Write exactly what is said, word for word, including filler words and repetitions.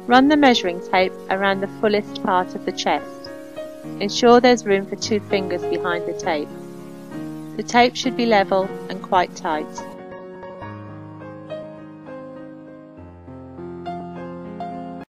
Run the measuring tape around the fullest part of the chest. Ensure there's room for two fingers behind the tape. The tape should be level and quite tight.